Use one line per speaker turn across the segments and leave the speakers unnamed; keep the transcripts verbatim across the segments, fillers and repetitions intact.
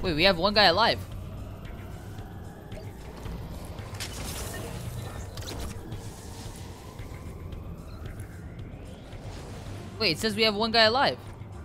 Wait, we have one guy alive. Wait, it says we have one guy alive.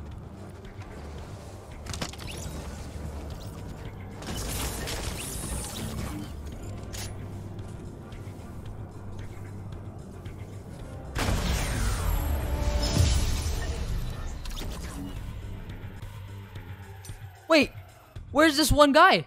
Wait, where's this one guy?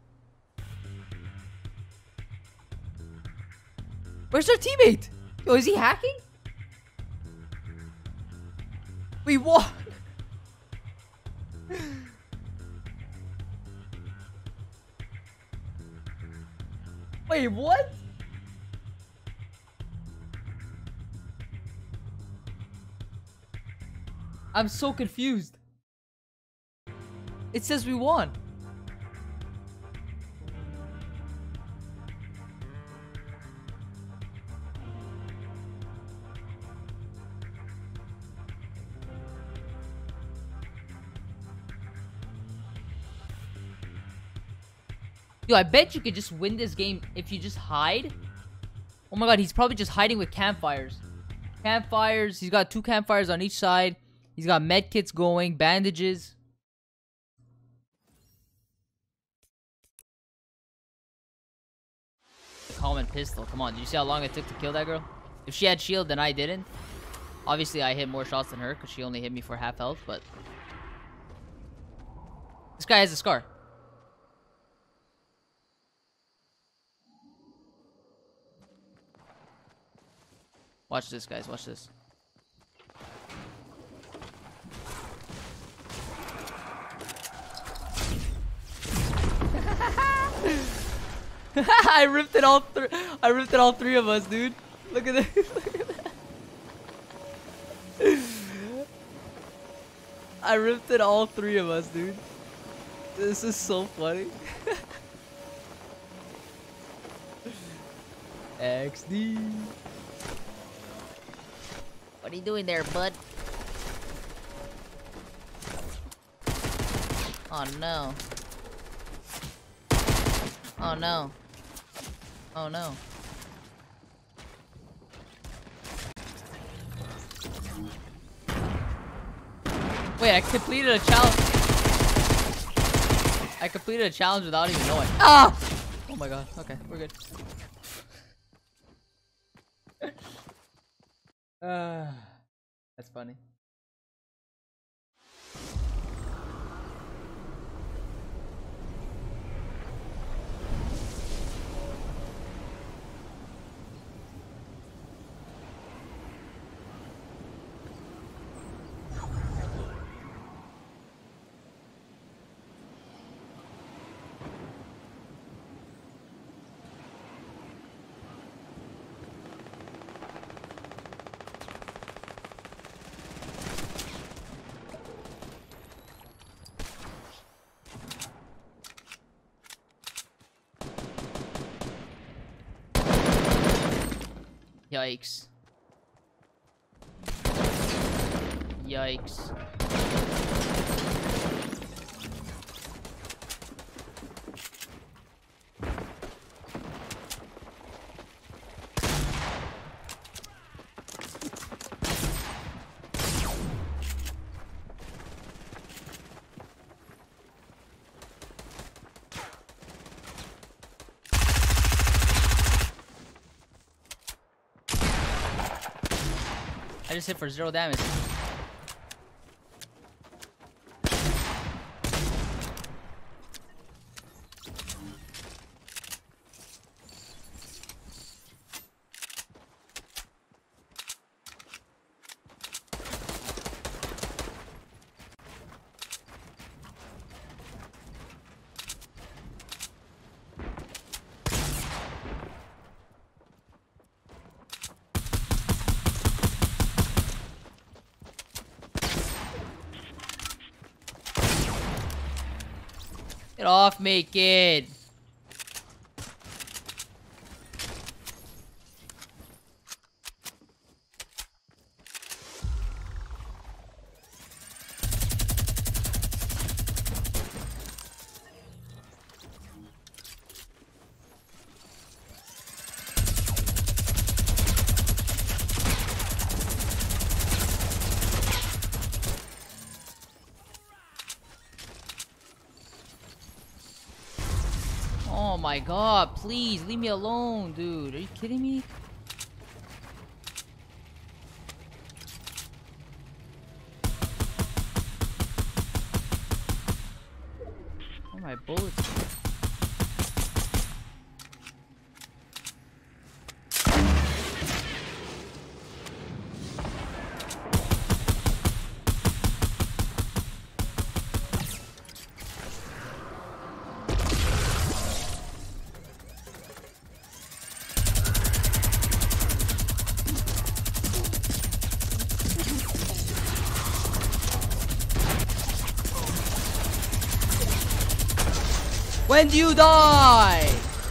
Where's our teammate? Yo, is he hacking? We won. Wait, what? I'm so confused. It says we won. Yo, I bet you could just win this game if you just hide. Oh my god, he's probably just hiding with campfires. Campfires, he's got two campfires on each side. He's got med kits going, bandages. Common pistol, come on, did you see how long it took to kill that girl? If she had shield, then I didn't. Obviously, I hit more shots than her because she only hit me for half health, but... This guy has a scar. Watch this, guys. Watch this. I ripped it all three. I ripped it all three of us, dude. Look at this. Look at that. I ripped it all three of us, dude. This is so funny. X D. What are you doing there, bud? Oh no. Oh no. Oh no. Wait, I completed a challenge. I completed a challenge without even knowing. Ah! Oh my god. Okay, we're good. Uh, that's funny. Yikes. Yikes. I just hit for zero damage. Get off me, kid. my god, please leave me alone, dude. Are you kidding me? Where are my bullets? When do you die?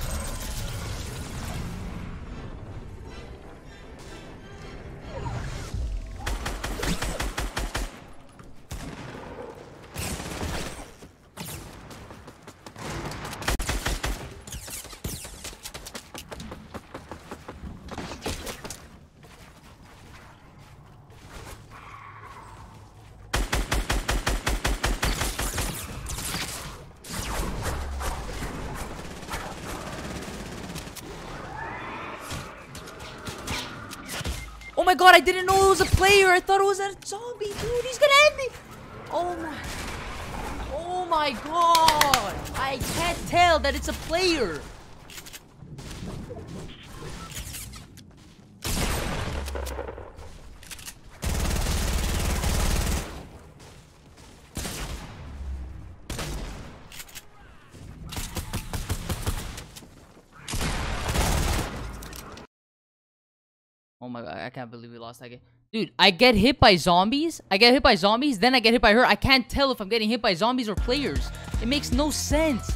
Oh my god, I didn't know it was a player. I thought it was a zombie, dude. He's gonna end me. Oh my. Oh my god. I can't tell that it's a player. Oh my god, I can't believe we lost that game. Dude, I get hit by zombies. I get hit by zombies, then I get hit by her. I can't tell if I'm getting hit by zombies or players. It makes no sense.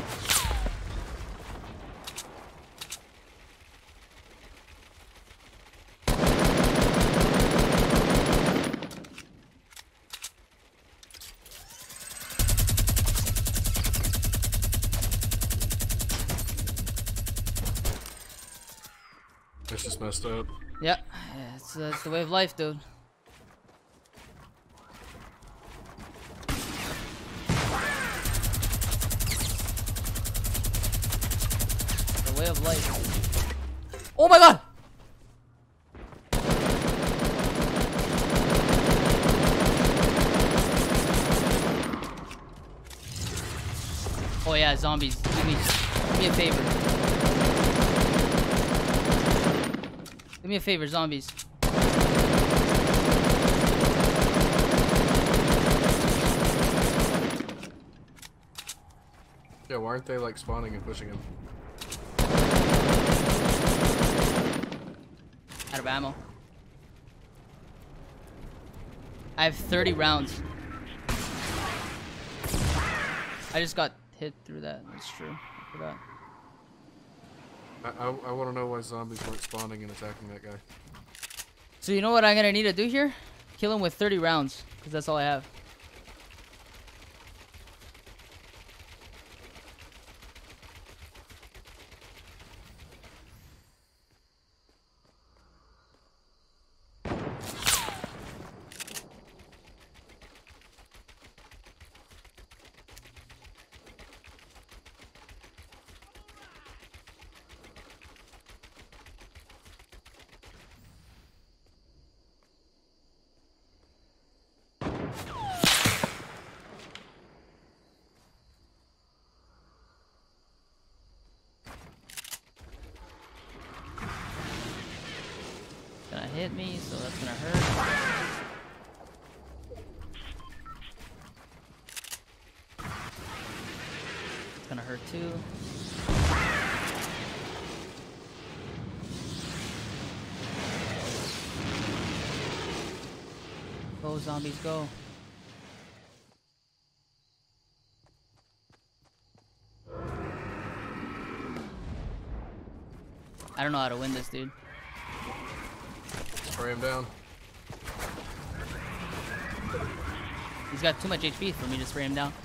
That's just messed up.
Yeah, it's, uh, it's the way of life, dude. The way of life. Oh my god! Oh yeah, zombies. Give me, give me a favor. Do me a favor, zombies.
Yeah, why aren't they like spawning and pushing him?
Out of ammo. I have thirty rounds. I just got hit through that. That's true. I forgot.
I, I, I want to know why zombies weren't spawning and attacking that guy.
So you know what I'm gonna need to do here? Kill him with thirty rounds, because that's all I have. Gonna hit me, so that's gonna hurt. It's gonna hurt too. Go, zombies, go. I don't know how to win this, dude.
Spray him down.
He's got too much H P for me to spray him down.